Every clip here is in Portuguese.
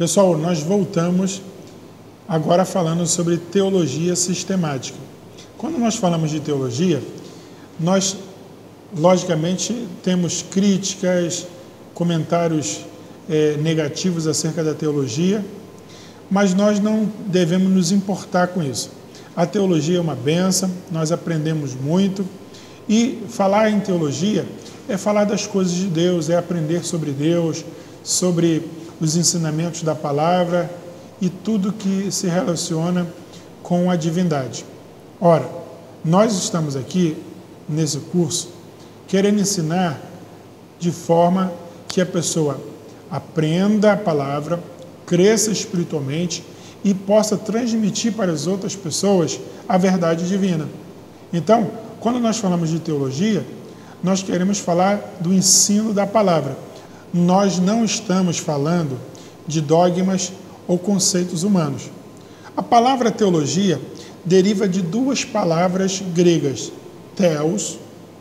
Pessoal, nós voltamos agora falando sobre teologia sistemática. Quando nós falamos de teologia, nós, logicamente, temos críticas, comentários negativos acerca da teologia, mas nós não devemos nos importar com isso. A teologia é uma bênção, nós aprendemos muito, e falar em teologia é falar das coisas de Deus, é aprender sobre Deus, sobre os ensinamentos da palavra e tudo que se relaciona com a divindade. Ora, nós estamos aqui nesse curso querendo ensinar de forma que a pessoa aprenda a palavra, cresça espiritualmente e possa transmitir para as outras pessoas a verdade divina. Então, quando nós falamos de teologia, nós queremos falar do ensino da palavra. Nós não estamos falando de dogmas ou conceitos humanos. A palavra teologia deriva de duas palavras gregas, theos,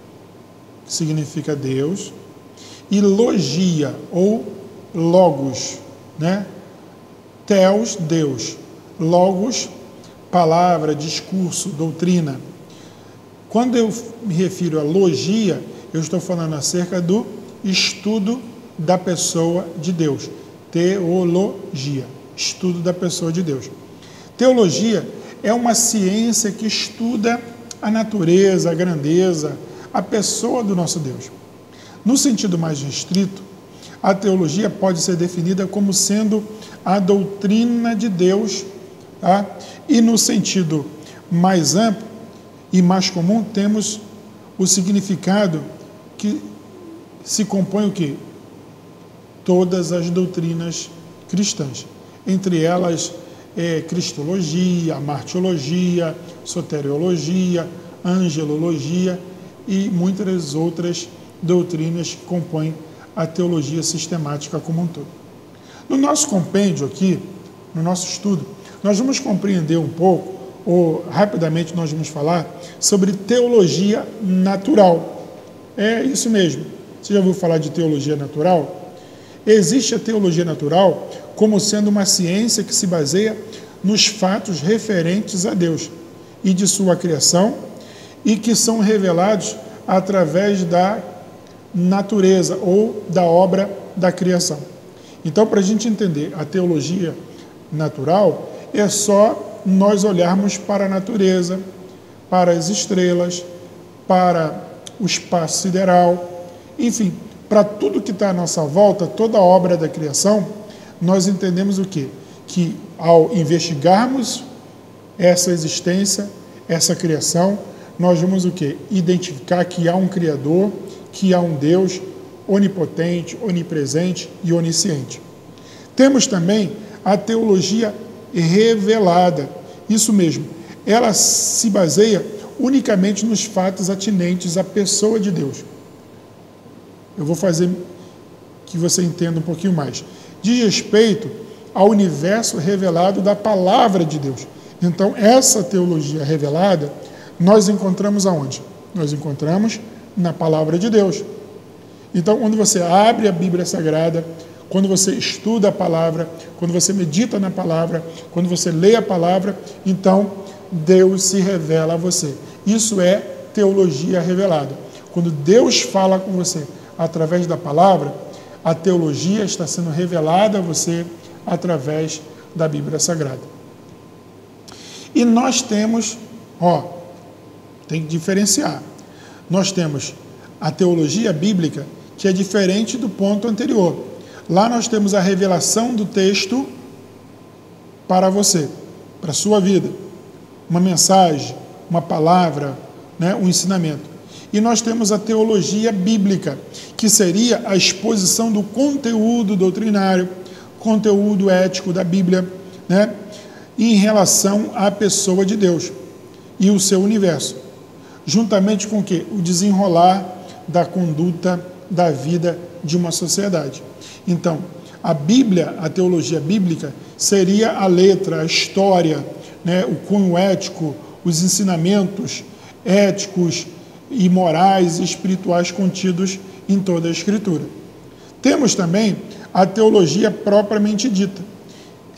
que significa Deus, e logia, ou logos, né? Theos, Deus. Logos, palavra, discurso, doutrina. Quando eu me refiro a logia, eu estou falando acerca do estudo da pessoa de Deus. Teologia, estudo da pessoa de Deus. Teologia é uma ciência que estuda a natureza, a grandeza, a pessoa do nosso Deus. No sentido mais restrito, a teologia pode ser definida como sendo a doutrina de Deus, tá? E no sentido mais amplo e mais comum, temos o significado que se compõe o quê? Todas as doutrinas cristãs, entre elas cristologia, martiologia, soteriologia, angelologia e muitas outras doutrinas que compõem a teologia sistemática como um todo. No nosso compêndio aqui, no nosso estudo, nós vamos compreender um pouco, ou rapidamente nós vamos falar sobre teologia natural. É isso mesmo. Você já ouviu falar de teologia natural? Existe a teologia natural como sendo uma ciência que se baseia nos fatos referentes a Deus e de sua criação e que são revelados através da natureza ou da obra da criação. Então, para a gente entender a teologia natural, é só nós olharmos para a natureza, para as estrelas, para o espaço sideral, enfim, para tudo que está à nossa volta, toda a obra da criação, nós entendemos o quê? Que ao investigarmos essa existência, essa criação, nós vamos o quê? Identificar que há um Criador, que há um Deus onipotente, onipresente e onisciente. Temos também a teologia revelada. Isso mesmo, ela se baseia unicamente nos fatos atinentes à pessoa de Deus. Eu vou fazer que você entenda um pouquinho mais. Diz respeito ao universo revelado da palavra de Deus. Então, essa teologia revelada, nós encontramos aonde? Nós encontramos na palavra de Deus. Então, quando você abre a Bíblia Sagrada, quando você estuda a palavra, quando você medita na palavra, quando você lê a palavra, então Deus se revela a você. Isso é teologia revelada. Quando Deus fala com você através da palavra, a teologia está sendo revelada a você através da Bíblia Sagrada. E nós temos, tem que diferenciar. Nós temos a teologia bíblica, que é diferente do ponto anterior. Lá nós temos a revelação do texto para você, para a sua vida. Uma mensagem, uma palavra, né, um ensinamento. E nós temos a teologia bíblica, que seria a exposição do conteúdo doutrinário, conteúdo ético da Bíblia, né, em relação à pessoa de Deus e o seu universo, juntamente com o quê? O desenrolar da conduta da vida de uma sociedade. Então, a Bíblia, a teologia bíblica, seria a letra, a história, né, o cunho ético, os ensinamentos éticos e morais e espirituais contidos em toda a Escritura. Temos também a teologia propriamente dita,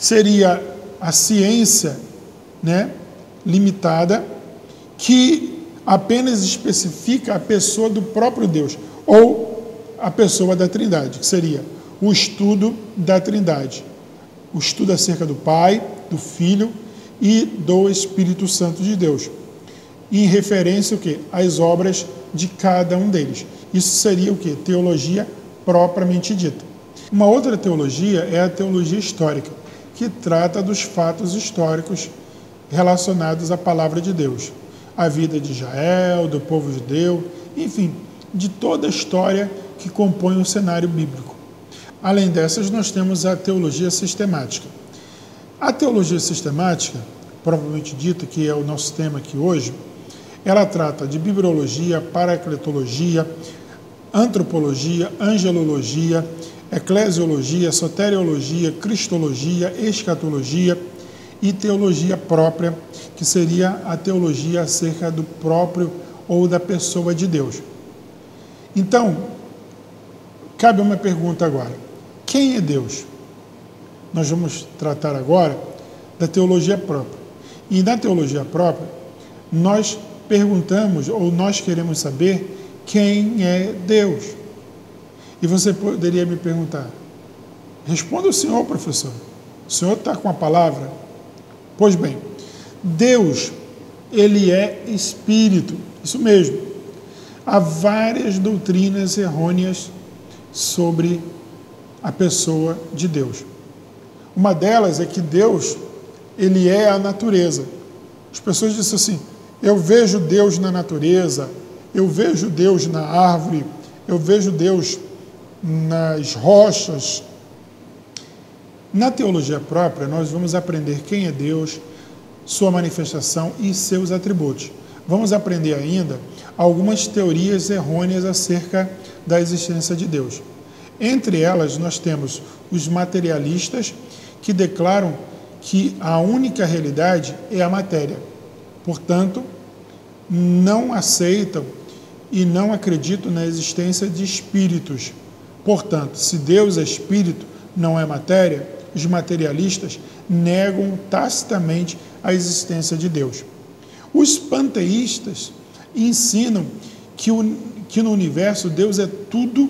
seria a ciência, né, limitada, que apenas especifica a pessoa do próprio Deus, ou a pessoa da Trindade, que seria o estudo da Trindade, o estudo acerca do Pai, do Filho e do Espírito Santo de Deus, em referência o quê? Às obras de cada um deles. Isso seria o quê? Teologia propriamente dita. Uma outra teologia é a teologia histórica, que trata dos fatos históricos relacionados à palavra de Deus, a vida de Israel, do povo judeu, enfim, de toda a história que compõe o cenário bíblico. Além dessas, nós temos a teologia sistemática. A teologia sistemática, propriamente dita, que é o nosso tema aqui hoje, ela trata de bibliologia, paracletologia, antropologia, angelologia, eclesiologia, soteriologia, cristologia, escatologia e teologia própria, que seria a teologia acerca do próprio ou da pessoa de Deus. Então, cabe uma pergunta agora: quem é Deus? Nós vamos tratar agora da teologia própria. E na teologia própria, nós perguntamos, ou nós queremos saber, quem é Deus? E você poderia me perguntar: responda o senhor, professor. O senhor está com a palavra? Pois bem, Deus, ele é espírito, isso mesmo. Há várias doutrinas errôneas sobre a pessoa de Deus. Uma delas é que Deus, ele é a natureza. As pessoas dizem assim: eu vejo Deus na natureza, eu vejo Deus na árvore, eu vejo Deus nas rochas. Na teologia própria, nós vamos aprender quem é Deus, sua manifestação e seus atributos. Vamos aprender ainda algumas teorias errôneas acerca da existência de Deus. Entre elas, nós temos os materialistas, que declaram que a única realidade é a matéria. Portanto, não aceitam e não acreditam na existência de espíritos. Portanto, se Deus é espírito, não é matéria, os materialistas negam tacitamente a existência de Deus. Os panteístas ensinam que no universo Deus é tudo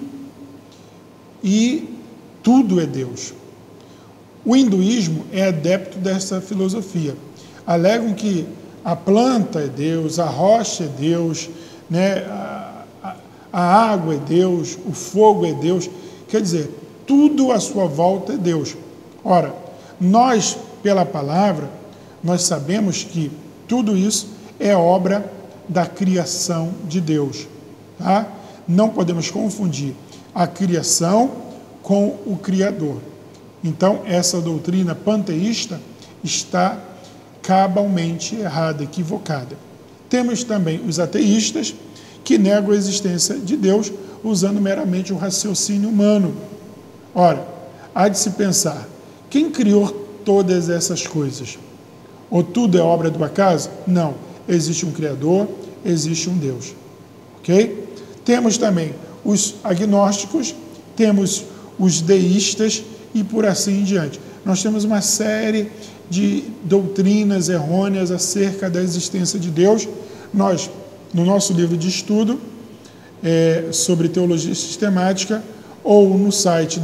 e tudo é Deus. O hinduísmo é adepto dessa filosofia. Alegam que a planta é Deus, a rocha é Deus, né? A água é Deus, o fogo é Deus. Quer dizer, tudo à sua volta é Deus. Ora, nós, pela palavra, nós sabemos que tudo isso é obra da criação de Deus. Tá? Não podemos confundir a criação com o Criador. Então, essa doutrina panteísta está cabalmente errada, equivocada. Temos também os ateístas, que negam a existência de Deus usando meramente o raciocínio humano. Ora, há de se pensar: quem criou todas essas coisas? Ou tudo é obra do acaso? Não. Existe um Criador, existe um Deus. Ok? Temos também os agnósticos, temos os deístas e por assim em diante. Nós temos uma série de doutrinas errôneas acerca da existência de Deus. Nós, no nosso livro de estudo sobre teologia sistemática, ou no site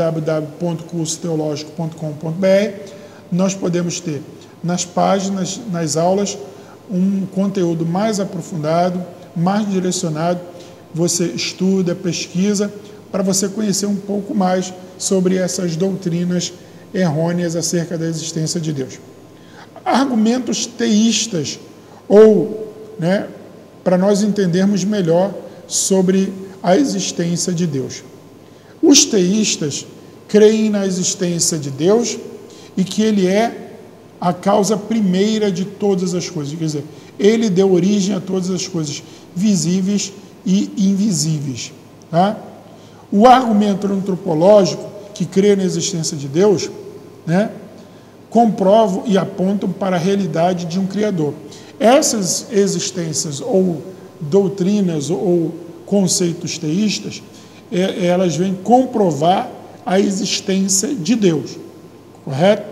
www.cursoteologico.com.br, nós podemos ter nas páginas, nas aulas, um conteúdo mais aprofundado, mais direcionado. Você estuda, pesquisa, para você conhecer um pouco mais sobre essas doutrinas errôneas acerca da existência de Deus. Argumentos teístas, ou, para nós entendermos melhor sobre a existência de Deus. Os teístas creem na existência de Deus e que Ele é a causa primeira de todas as coisas. Quer dizer, Ele deu origem a todas as coisas visíveis e invisíveis. Tá? O argumento antropológico, que crê na existência de Deus, comprovam e apontam para a realidade de um Criador. Essas existências ou doutrinas ou conceitos teístas, elas vêm comprovar a existência de Deus, correto?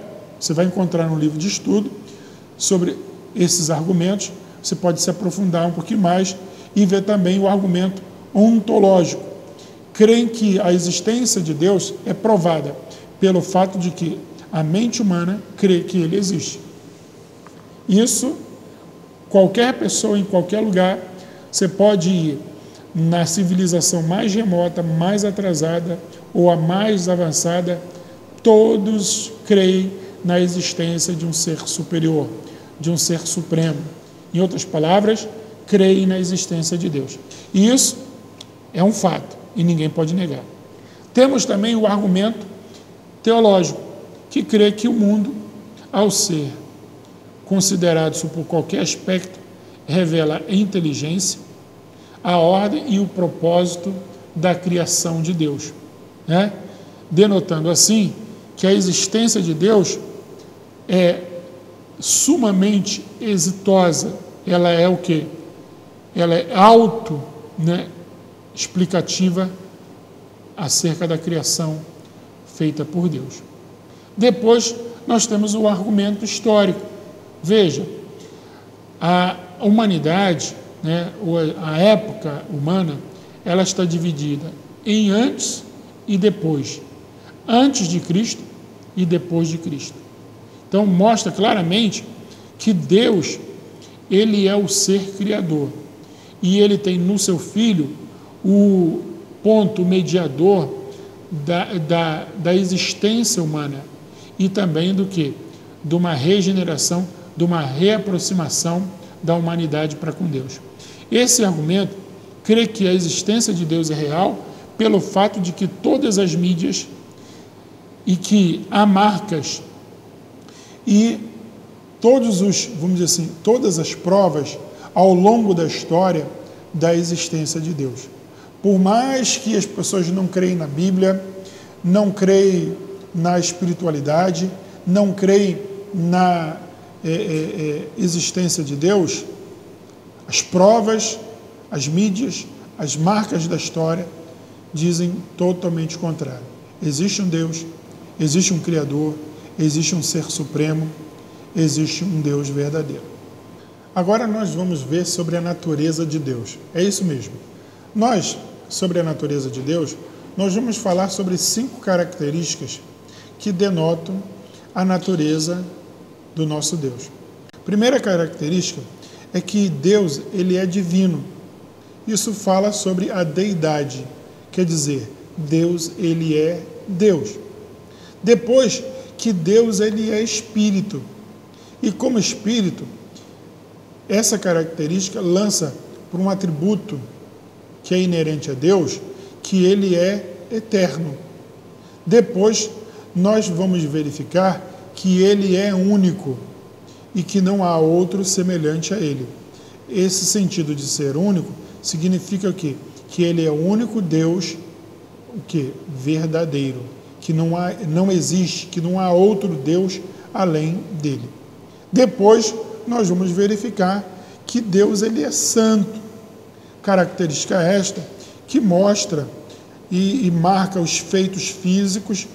Você vai encontrar um livro de estudo sobre esses argumentos, você pode se aprofundar um pouquinho mais e ver também o argumento ontológico. Creem que a existência de Deus é provada pelo fato de que a mente humana crê que ele existe. Isso, qualquer pessoa, em qualquer lugar, você pode ir na civilização mais remota, mais atrasada ou a mais avançada, todos creem na existência de um ser superior, de um ser supremo. Em outras palavras, creem na existência de Deus. E isso é um fato e ninguém pode negar. Temos também o argumento teológico, que crê que o mundo, ao ser considerado por qualquer aspecto, revela a inteligência, a ordem e o propósito da criação de Deus, né? Denotando assim que a existência de Deus é sumamente exitosa. Ela é o quê? Ela é explicativa acerca da criação feita por Deus. Depois nós temos o argumento histórico. Veja, a humanidade, a época humana, ela está dividida em antes e depois. Antes de Cristo e depois de Cristo. Então mostra claramente que Deus, ele é o ser criador. E ele tem no seu Filho o ponto mediador da existência humana. E também do quê? De uma regeneração, de uma reaproximação da humanidade para com Deus. Esse argumento crê que a existência de Deus é real pelo fato de que todas as mídias e que há marcas e todas as provas ao longo da história da existência de Deus. Por mais que as pessoas não creem na Bíblia, não creem na espiritualidade, não creem na existência de Deus, as provas, as mídias, as marcas da história dizem totalmente o contrário. Existe um Deus, existe um Criador, existe um Ser Supremo, existe um Deus verdadeiro. Agora nós vamos ver sobre a natureza de Deus. É isso mesmo. Sobre a natureza de Deus, nós vamos falar sobre 5 características que denotam a natureza do nosso Deus. Primeira característica é que Deus, ele é divino. Isso fala sobre a deidade, quer dizer, Deus, ele é Deus. Depois, que Deus, ele é espírito. E como espírito, essa característica lança por um atributo que é inerente a Deus, que ele é eterno. Depois, nós vamos verificar que ele é único e que não há outro semelhante a ele. Esse sentido de ser único significa o quê? Que ele é o único Deus, o quê? Verdadeiro, que não existe, que não há outro Deus além dele. Depois, nós vamos verificar que Deus, ele é santo. Característica esta que mostra e marca os feitos físicos,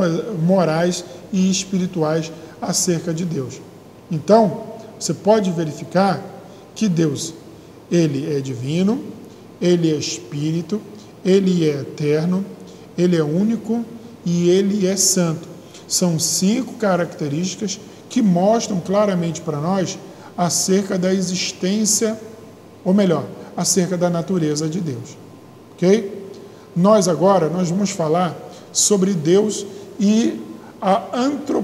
morais e espirituais acerca de Deus. Então, você pode verificar que Deus, ele é divino, ele é espírito, ele é eterno, ele é único e ele é santo. São 5 características que mostram claramente para nós acerca da existência, ou melhor, acerca da natureza de Deus. Ok? Nós vamos falar sobre Deus e a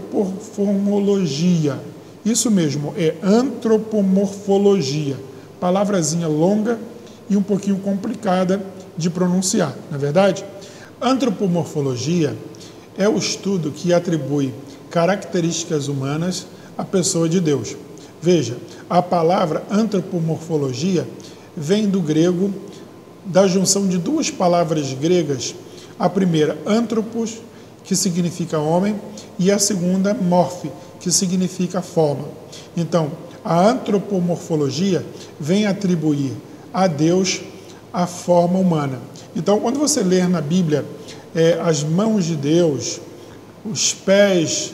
antropomorfologia. Isso mesmo, é antropomorfologia. Palavrazinha longa e um pouquinho complicada de pronunciar, não é verdade? Antropomorfologia é o estudo que atribui características humanas à pessoa de Deus. Veja, a palavra antropomorfologia vem do grego, da junção de 2 palavras gregas. A primeira, antropos, que significa homem, e a segunda, morfe, que significa forma. Então, a antropomorfologia vem atribuir a Deus a forma humana. Então, quando você ler na Bíblia as mãos de Deus, os pés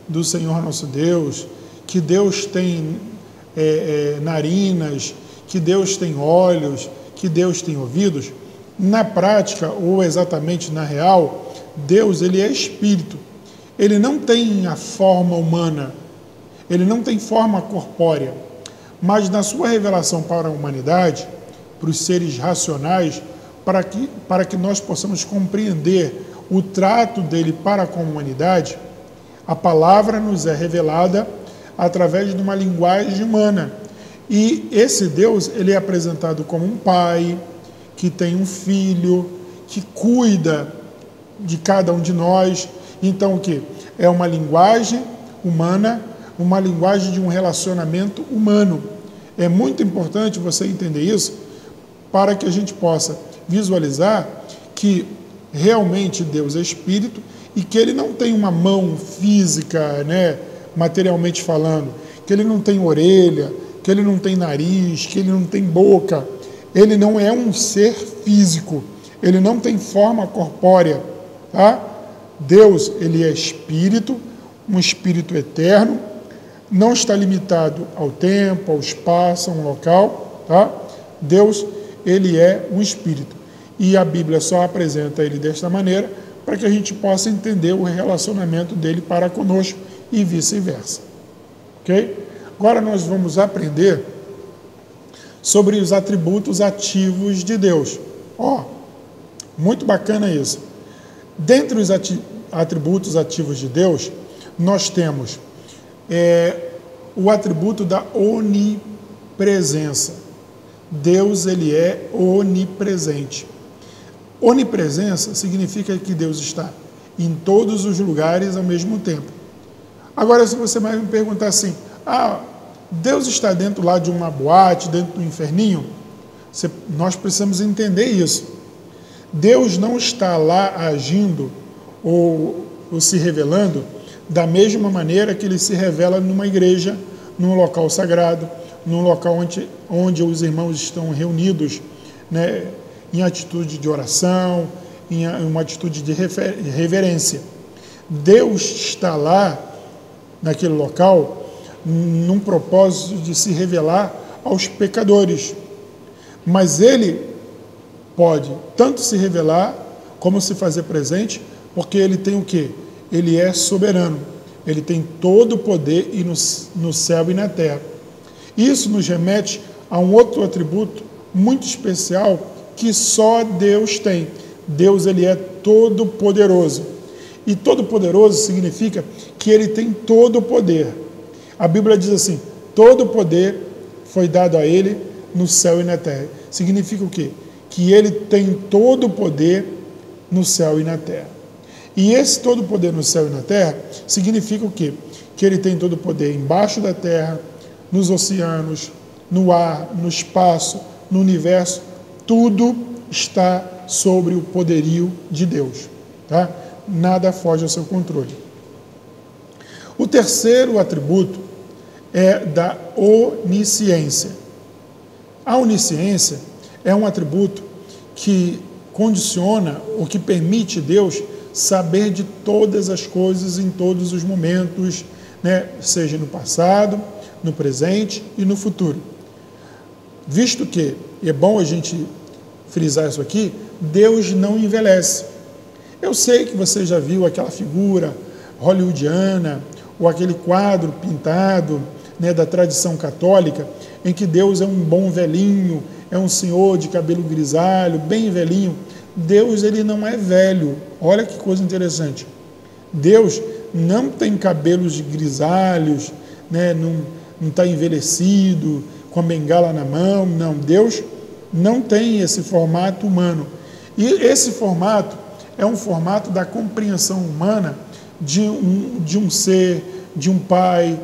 do Senhor nosso Deus, que Deus tem narinas, que Deus tem olhos, que Deus tem ouvidos. Na prática, ou exatamente na real, Deus, ele é espírito. Ele não tem a forma humana, ele não tem forma corpórea, mas na sua revelação para a humanidade, para os seres racionais, para que nós possamos compreender o trato dele para com a humanidade, a palavra nos é revelada através de uma linguagem humana. E esse Deus, ele é apresentado como um pai, que tem um filho, que cuida de cada um de nós. Então, o que? É uma linguagem humana, uma linguagem de um relacionamento humano. É muito importante você entender isso, para que a gente possa visualizar que realmente Deus é espírito e que ele não tem uma mão física, materialmente falando, que ele não tem orelha, que ele não tem nariz, que ele não tem boca. Ele não é um ser físico, ele não tem forma corpórea, tá? Deus, ele é espírito, um espírito eterno, não está limitado ao tempo, ao espaço, a um local, tá? Deus, ele é um espírito. E a Bíblia só apresenta ele desta maneira para que a gente possa entender o relacionamento dele para conosco e vice-versa. Ok? Agora nós vamos aprender sobre os atributos ativos de Deus. Muito bacana isso. Dentre os atributos ativos de Deus, nós temos o atributo da onipresença. Deus, ele é onipresente. Onipresença significa que Deus está em todos os lugares ao mesmo tempo. Agora, se você vai me perguntar assim, Deus está dentro lá de uma boate, dentro do inferninho? Nós precisamos entender isso. Deus não está lá agindo ou se revelando da mesma maneira que ele se revela numa igreja, num local sagrado, num local onde os irmãos estão reunidos, em atitude de oração, em uma atitude de reverência. Deus está lá, naquele local, num propósito de se revelar aos pecadores. Mas ele pode tanto se revelar, como se fazer presente, porque ele tem o quê? Ele é soberano. Ele tem todo o poder no céu e na terra. Isso nos remete a um outro atributo muito especial que só Deus tem. Deus, ele é todo-poderoso. E todo-poderoso significa que ele tem todo o poder. A Bíblia diz assim, todo o poder foi dado a ele no céu e na terra. Significa o quê? Que ele tem todo o poder no céu e na terra. E esse todo o poder no céu e na terra significa o quê? Que ele tem todo o poder embaixo da terra, nos oceanos, no ar, no espaço, no universo. Tudo está sobre o poderio de Deus. Tá? Nada foge ao seu controle. O terceiro atributo é da onisciência. A onisciência é um atributo que condiciona ou que permite Deus saber de todas as coisas em todos os momentos, seja no passado, no presente e no futuro. Visto que, e é bom a gente frisar isso aqui, Deus não envelhece. Eu sei que você já viu aquela figura hollywoodiana, ou aquele quadro pintado, da tradição católica, em que Deus é um bom velhinho, é um senhor de cabelo grisalho, bem velhinho. Deus, ele não é velho. Olha que coisa interessante. Deus não tem cabelos grisalhos, não está envelhecido, com a bengala na mão. Não, Deus não tem esse formato humano. E esse formato é um formato da compreensão humana de um ser, de um pai,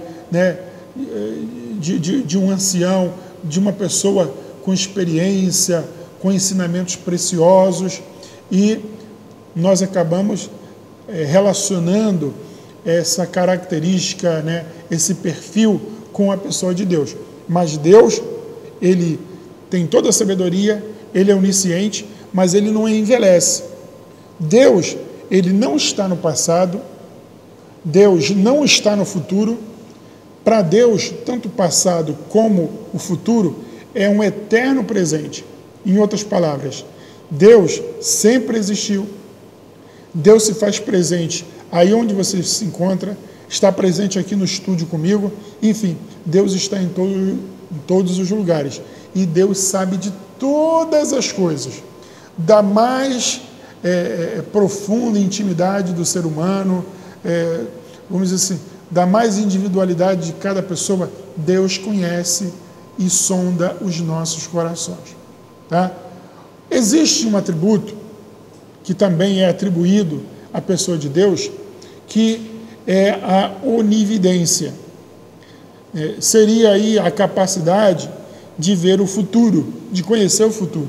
de um ancião, de uma pessoa com experiência, com ensinamentos preciosos, e nós acabamos relacionando essa característica, esse perfil com a pessoa de Deus. Mas Deus, ele tem toda a sabedoria, ele é onisciente, mas ele não envelhece. Deus, ele não está no passado, Deus não está no futuro. Para Deus, tanto o passado como o futuro é um eterno presente. Em outras palavras, Deus sempre existiu. Deus se faz presente aí onde você se encontra, está presente aqui no estúdio comigo, enfim, Deus está em todos os lugares. E Deus sabe de todas as coisas, da mais profunda intimidade do ser humano, vamos dizer assim, da mais individualidade de cada pessoa, Deus conhece e sonda os nossos corações. Tá? Existe um atributo que também é atribuído à pessoa de Deus, que é a onividência. Seria aí a capacidade de ver o futuro, de conhecer o futuro.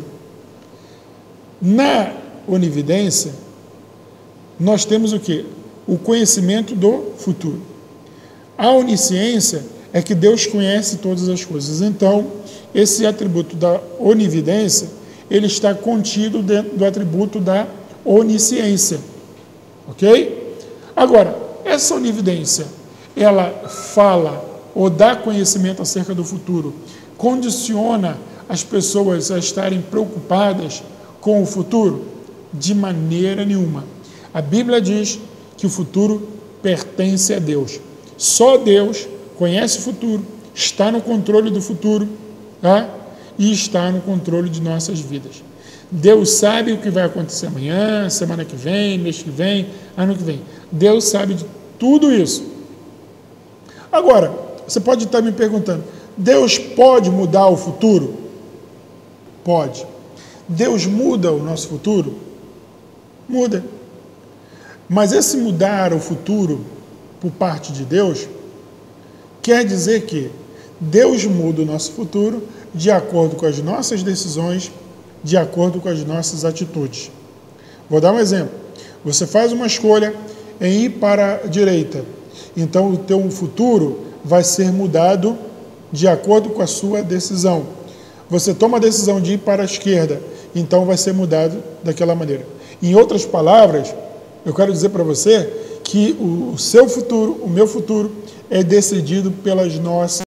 Na onividência, nós temos o quê? O conhecimento do futuro. A onisciência é que Deus conhece todas as coisas. Então, esse atributo da onividência, ele está contido dentro do atributo da onisciência. Ok? Agora, essa onividência, ela fala ou dá conhecimento acerca do futuro, condiciona as pessoas a estarem preocupadas com o futuro? De maneira nenhuma. A Bíblia diz que o futuro pertence a Deus. Só Deus conhece o futuro, está no controle do futuro, tá? E está no controle de nossas vidas. Deus sabe o que vai acontecer amanhã, semana que vem, mês que vem, ano que vem. Deus sabe de tudo isso. Agora, você pode estar me perguntando, Deus pode mudar o futuro? Pode. Deus muda o nosso futuro? Muda. Mas esse mudar o futuro por parte de Deus quer dizer que Deus muda o nosso futuro de acordo com as nossas decisões, de acordo com as nossas atitudes. Vou dar um exemplo. Você faz uma escolha em ir para a direita, então o teu futuro vai ser mudado de acordo com a sua decisão. Você toma a decisão de ir para a esquerda, então vai ser mudado daquela maneira. Em outras palavras, eu quero dizer para você que o seu futuro, o meu futuro, é decidido pelas nossas